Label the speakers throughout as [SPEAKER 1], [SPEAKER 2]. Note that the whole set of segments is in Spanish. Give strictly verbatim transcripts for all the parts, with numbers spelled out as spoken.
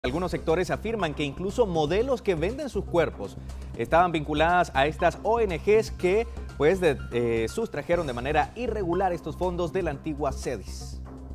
[SPEAKER 1] Algunos sectores afirman que incluso modelos que venden sus cuerpos estaban vinculadas a estas O N Ges que pues de, eh, sustrajeron de manera irregular estos fondos de la antigua CEDIS.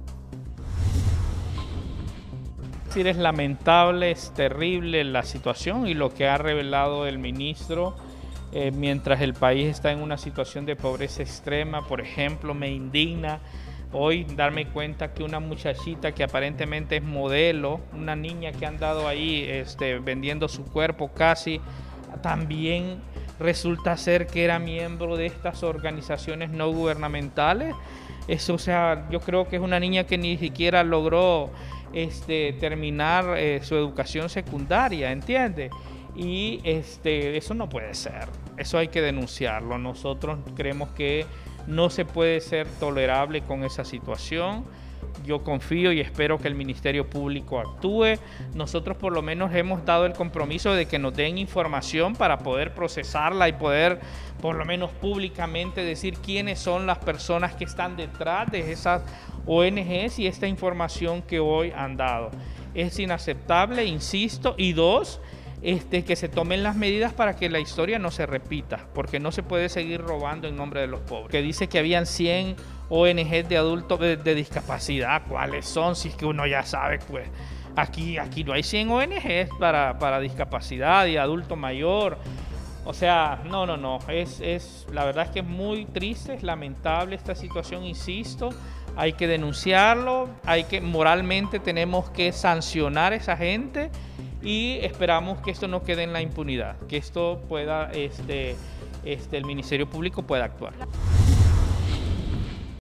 [SPEAKER 2] Es lamentable, es terrible la situación y lo que ha revelado el ministro eh, mientras el país está en una situación de pobreza extrema. Por ejemplo, me indigna hoy darme cuenta que una muchachita que aparentemente es modelo, una niña que ha andado ahí este, vendiendo su cuerpo casi, también resulta ser que era miembro de estas organizaciones no gubernamentales. Eso, o sea, yo creo que es una niña que ni siquiera logró este, terminar eh, su educación secundaria, ¿entiende? Y este, eso no puede ser, eso hay que denunciarlo. Nosotros creemos que no se puede ser tolerable con esa situación. Yo confío y espero que el Ministerio Público actúe. Nosotros por lo menos hemos dado el compromiso de que nos den información para poder procesarla y poder por lo menos públicamente decir quiénes son las personas que están detrás de esas O N Ges y esta información que hoy han dado. Es inaceptable, insisto, y dos, Este, que se tomen las medidas para que la historia no se repita, porque no se puede seguir robando en nombre de los pobres. Que dice que habían cien O N Ges de adultos de, de discapacidad, ¿cuáles son? Si es que uno ya sabe, pues aquí, aquí no hay cien O N Ges para, para discapacidad y adulto mayor. O sea, no, no, no, es, es, la verdad es que es muy triste, es lamentable esta situación, insisto, hay que denunciarlo, hay que, moralmente tenemos que sancionar a esa gente y esperamos que esto no quede en la impunidad, que esto pueda, este, este, el Ministerio Público pueda actuar.